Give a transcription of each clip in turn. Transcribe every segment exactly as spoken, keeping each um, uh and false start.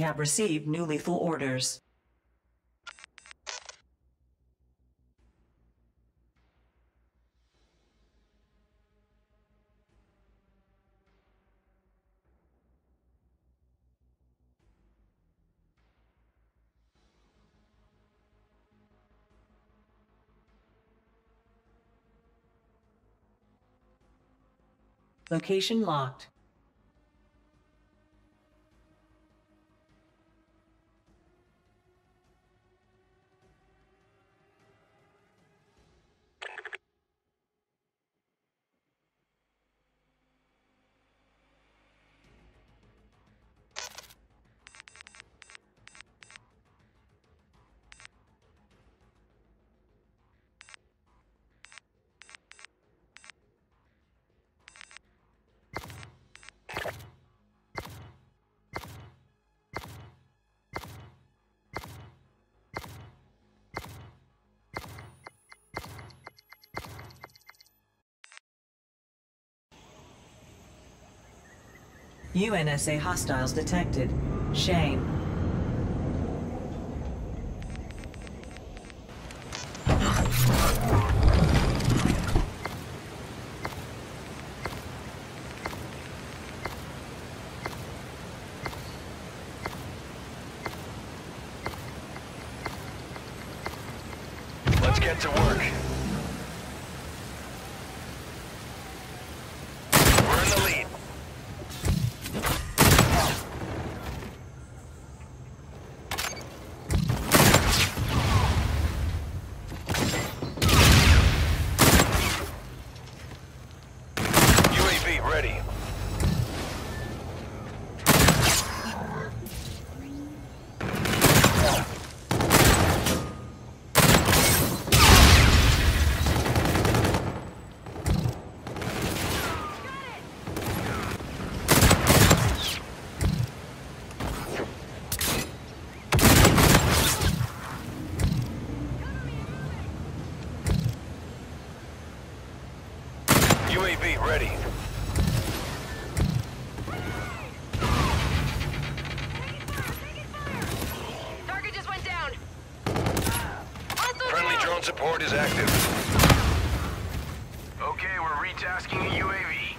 have received new lethal orders. Location locked. U N S A hostiles detected. Shame. Let's get to work. We're in the lead. U A V ready. U A V ready. Target just went down. Friendly drone support is active. Okay, we're retasking a U A V.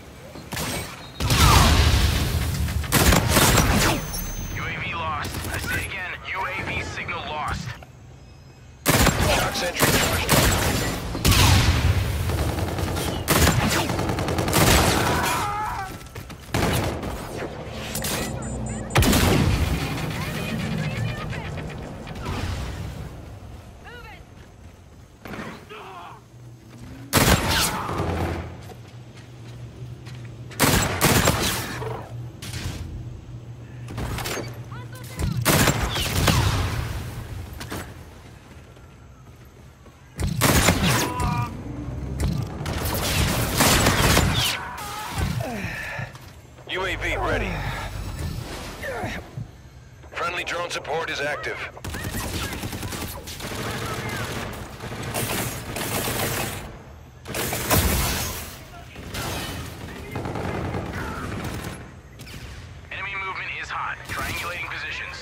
U A V lost. I say again, U A V signal lost. Shock sentry charged up. U A V ready. Friendly drone support is active. Enemy movement is hot. Triangulating positions.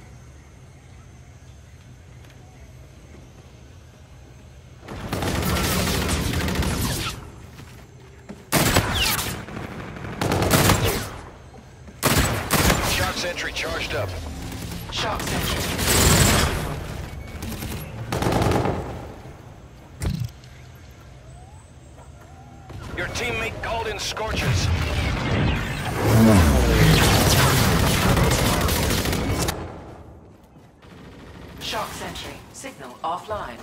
Shock sentry charged up. Shock sentry. Your teammate called in scorches. Shock sentry. Signal offline.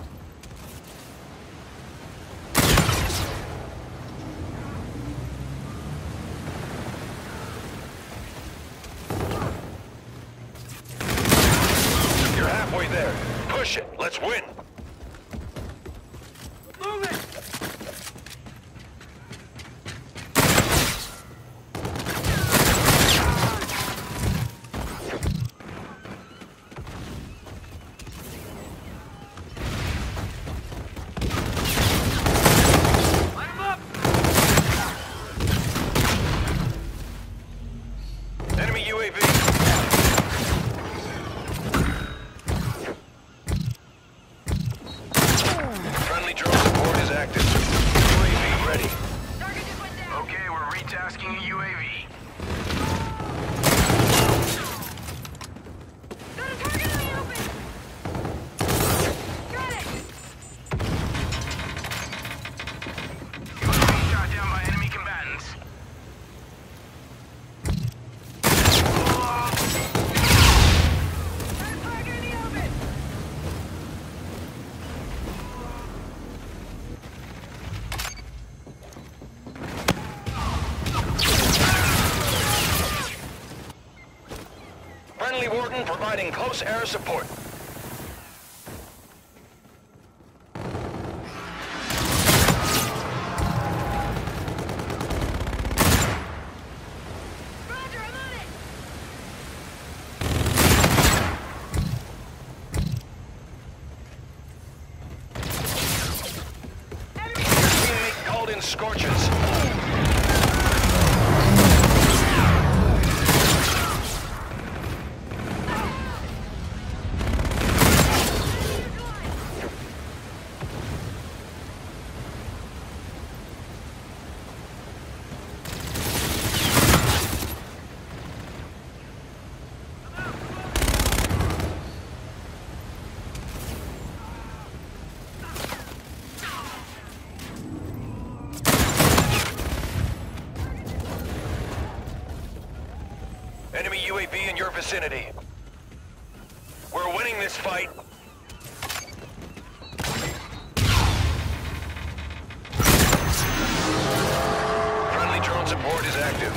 You're halfway there. Push it. Let's win. Move it! Line 'em up! Enemy U A V. Spartan providing close air support. Roger, I'm on it! Your teammate called in scorches. Enemy U A V in your vicinity. We're winning this fight. Friendly drone support is active.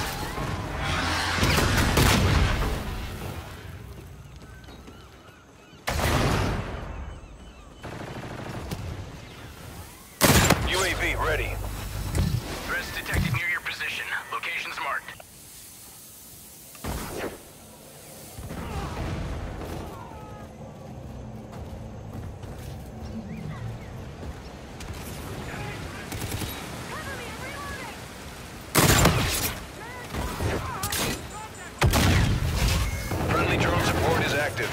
U A V ready. Threats detected near your position. Locations marked. Friendly drone support is active.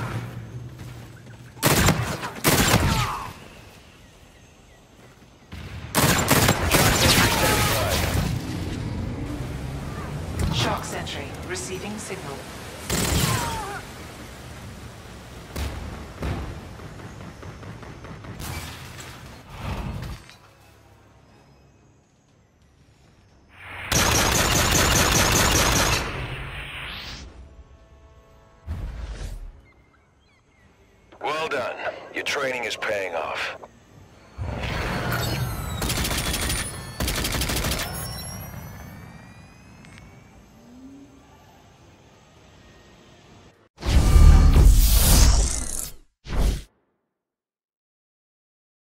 Shock sentry receiving signal. Well done. Your training is paying off.